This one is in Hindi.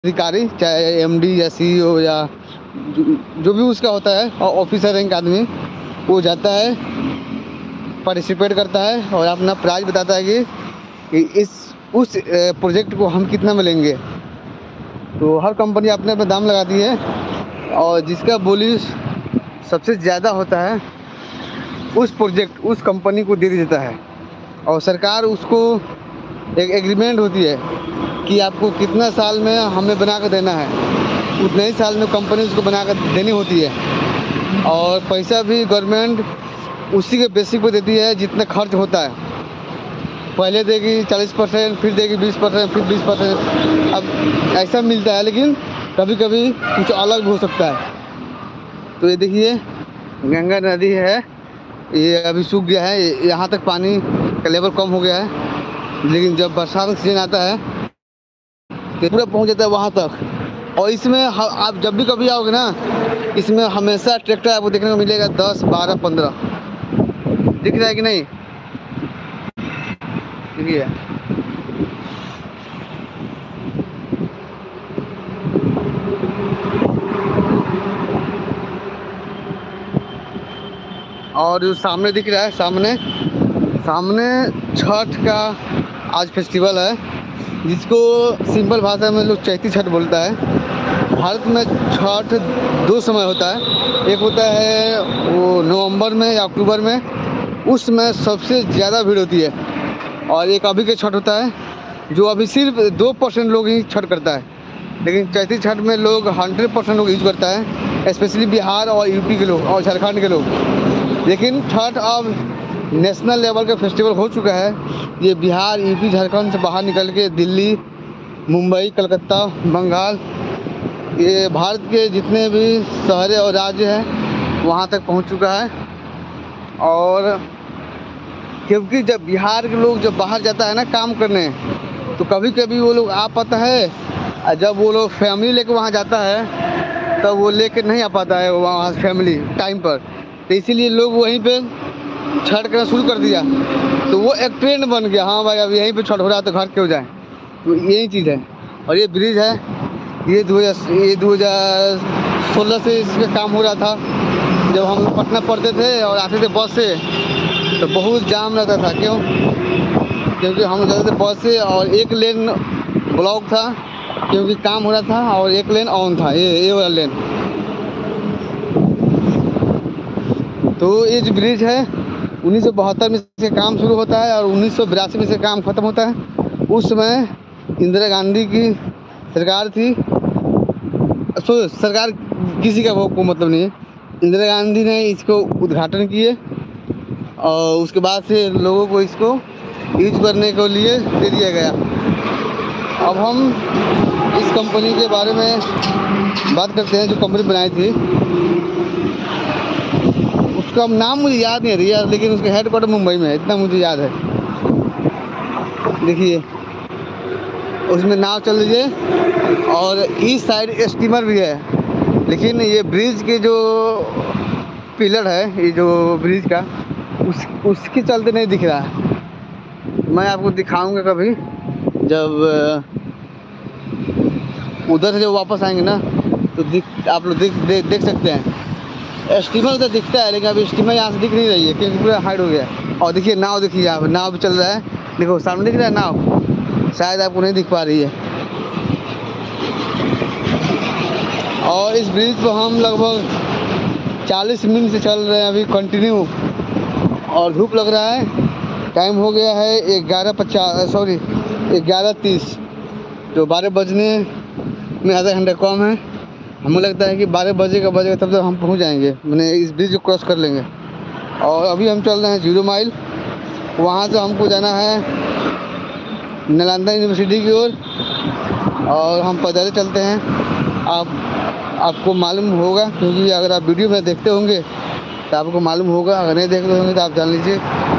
अधिकारी, चाहे एमडी या सीईओ या जो भी उसका होता है ऑफिसर रैंक आदमी, वो जाता है, पार्टिसिपेट करता है और अपना प्राइज़ बताता है कि इस उस प्रोजेक्ट को हम कितना में लेंगे। तो हर कंपनी अपने अपना दाम लगाती है और जिसका बोली सबसे ज़्यादा होता है उस प्रोजेक्ट उस कंपनी को दे देता है। और सरकार उसको एक एग्रीमेंट होती है कि आपको कितना साल में हमें बना कर देना है, उतने ही साल में कंपनी उसको बना कर देनी होती है। और पैसा भी गवर्नमेंट उसी के बेसिक पे देती है जितना खर्च होता है। पहले देगी 40%, फिर देगी 20%, फिर 20%। अब ऐसा मिलता है, लेकिन कभी कभी कुछ अलग भी हो सकता है। तो ये देखिए गंगा नदी है, ये अभी सूख गया है, यहाँ तक पानी का लेवल कम हो गया है, लेकिन जब बरसात का सीजन आता है तो पूरा पहुँच जाता है वहाँ तक। और इसमें आप जब भी कभी आओगे ना, इसमें हमेशा ट्रैक्टर आपको देखने को मिलेगा 10, 12, 15। दिख रहा है कि नहीं? देखिए और जो सामने दिख रहा है, सामने छठ का आज फेस्टिवल है, जिसको सिंपल भाषा में लोग चैती छठ बोलता है। भारत में छठ 2 समय होता है, एक होता है वो नवंबर में या अक्टूबर में, उसमें सबसे ज़्यादा भीड़ होती है। और एक अभी के छठ होता है जो अभी सिर्फ 2% लोग ही छठ करता है, लेकिन चैती छठ में लोग 100% लोग यूज करता है, स्पेशली बिहार और यूपी के लोग और झारखंड के लोग। लेकिन छठ अब नेशनल लेवल का फेस्टिवल हो चुका है। ये बिहार, यूपी, झारखंड से बाहर निकल के दिल्ली, मुंबई, कलकत्ता, बंगाल, ये भारत के जितने भी शहर और राज्य हैं वहाँ तक पहुँच चुका है। और क्योंकि जब बिहार के लोग जब बाहर जाता है ना काम करने, तो कभी कभी वो लोग आ पाता है, और जब वो लोग फैमिली लेकर वहाँ जाता है तब वो लेकर नहीं आ पाता है वहाँ फैमिली टाइम पर। तो इसीलिए लोग वहीं पे छठ करना शुरू कर दिया, तो वो एक ट्रेंड बन गया। हाँ भाई, अब यहीं पे छठ हो रहा है तो घर क्यों जाए। तो यही चीज़ है। और ये ब्रिज है, ये 2016 से इसका काम हो रहा था। जब हम लोग पटना पढ़ते थे और आते थे बस से, तो बहुत जाम रहता था। क्यों? क्योंकि हम जाते थे बस से और एक लेन ब्लॉक था क्योंकि काम हो रहा था, और एक लेन ऑन था, ये वाला लेन। तो ये जो ब्रिज है 1972 में से काम शुरू होता है और 1982 में से काम ख़त्म होता है। उस समय इंदिरा गांधी की सरकार थी। सरकार किसी का वो को मतलब नहीं है। इंदिरा गांधी ने इसको उद्घाटन किए और उसके बाद से लोगों को इसको यूज करने के लिए दे दिया गया। अब हम इस कंपनी के बारे में बात करते हैं जो कंपनी बनाई थी। उसका नाम मुझे याद नहीं है, लेकिन उसका हेडक्वार्टर मुंबई में है, इतना मुझे याद है। देखिए उसमें नाव चल रही है और इस साइड स्टीमर भी है, लेकिन ये ब्रिज के जो पिलर है, ये जो ब्रिज का उसके चलते नहीं दिख रहा है। मैं आपको दिखाऊंगा कभी, जब उधर से जब वापस आएंगे ना तो आप लोग देख सकते हैं। स्टीमर उधर दिखता है, लेकिन अभी स्टीमर यहाँ से दिख नहीं रही है क्योंकि पूरा हाइड हो गया है। और देखिए नाव, देखिए यहाँ नाव भी चल रहा है। देखो सामने दिख रहा है नाव, शायद आपको नहीं दिख पा रही है। और इस ब्रिज पर हम लगभग 40 मिनट से चल रहे हैं अभी कंटिन्यू, और धूप लग रहा है। टाइम हो गया है 11:30, जो 12 बजने में आधा घंटा कम है। हमें लगता है कि 12 बजेगा तब तक हम पहुंच जाएंगे, मैंने इस ब्रिज को क्रॉस कर लेंगे। और अभी हम चल रहे हैं 0 माइल, वहाँ से हमको जाना है नालंदा यूनिवर्सिटी की ओर, और हम पैदल चलते हैं। आपको मालूम होगा, क्योंकि अगर आप वीडियो में देखते होंगे तो आपको मालूम होगा, अगर नहीं देखते होंगे तो आप जान लीजिए